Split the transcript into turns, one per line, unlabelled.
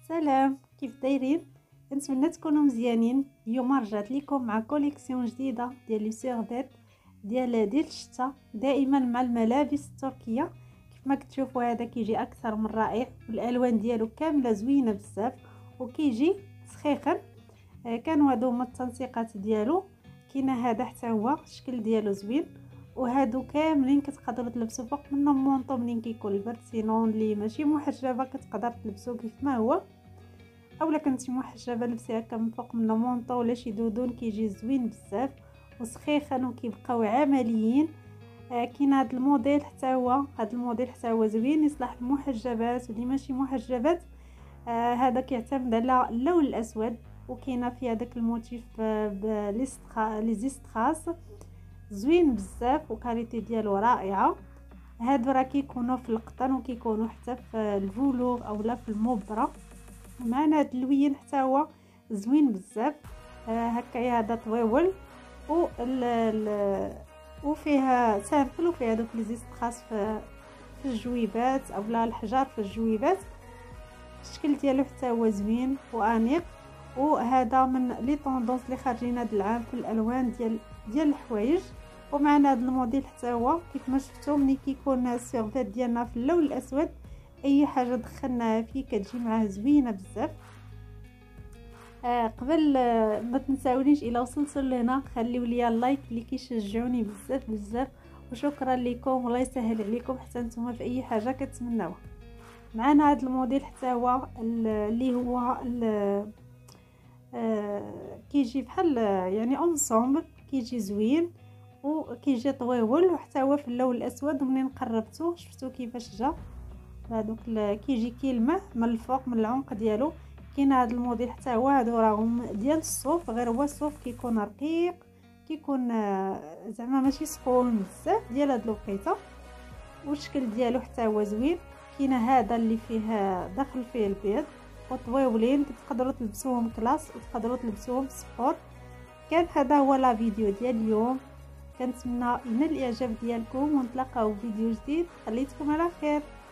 سلام، كيف دايرين؟ كنتمنى تكونوا مزيانين. اليوم رجعت لكم مع كوليكسيون جديده ديال لي سيغديت ديال الشتاء، دائما مع الملابس التركيه. كيف ما كتشوفوا هذا كيجي اكثر من رائع، والالوان ديالو كامله زوينه بزاف وكيجي سخيخن. كانوا هادو هما التنسيقات ديالو. كاين هذا حتى هو الشكل ديالو زوين، وهادو كاملين كتقدروا تلبسوا فوق منهم مونطو منين كيكون البرد. سينون اللي ماشي محجبه كتقدر تلبسو كيف ما هو، اولا كنتي محجبه لبسي هكا من فوق منه مونطو ولا شي دودون، كيجي زوين بزاف وسخيخن وكيبقاو عمليين. كاين هذا الموديل حتى هو، هذا الموديل حتى هو زوين يصلح المحجبات واللي ماشي محجبات. هذا كيعتمد على اللون الاسود، وكاينه في هذاك الموتيف لي زيستراس زوين بزاف وكاليتي ديالو رائعه. هادو راه كيكونوا في القطن وكيكونوا حتى في الفولور اولا في المبره. معنا هاد اللوين حتى هو زوين بزاف. هكايا هذا طويول وفيها سامبل، وفيها دوك لي زيستراس في الجويبات اولا الحجار في الجويبات. الشكل ديالو حتى هو زوين وانيق، وهذا من لي طوندونس اللي خارجين هذا العام في الالوان ديال الحوايج. ومعنا هذا الموديل حتى هو كيف ما شفتوا، ملي كيكون السيرفيت ديالنا في اللون الاسود اي حاجه دخلناها فيه كتجي معاه زوينه بزاف. قبل ما تنساونيش الى وصلتوا لهنا خليو لي اللايك اللي كيشجعوني بزاف بزاف، وشكرا لكم والله يسهل عليكم حتى نتوما في اي حاجه كتمناوها. معنا هذا الموديل حتى هو اللي هو كيجي بحال يعني اونسومبل، كيجي زوين وكيجي طويول وحتى هو في اللون الاسود. ومنين قربتو شفتو كيفاش جا هذوك كيجي كيلمع من الفوق من العمق ديالو. كاين هذا الموديل حتى هو، هادو راهم ديال الصوف، غير هو الصوف كيكون رقيق، كيكون زعما ماشي سخون بزاف ديال هاد الوقيته، والشكل ديالو حتى هو زوين. كاين هذا اللي فيه داخل فيه البيض وطويولين، تقدروا تلبسوهم كلاس وتقدروا تلبسوهم سبور. كان هذا هو لا فيديو ديال اليوم، كنتمنى ينال الاعجاب ديالكم ونتلاقاو في فيديو جديد. خليتكم على خير.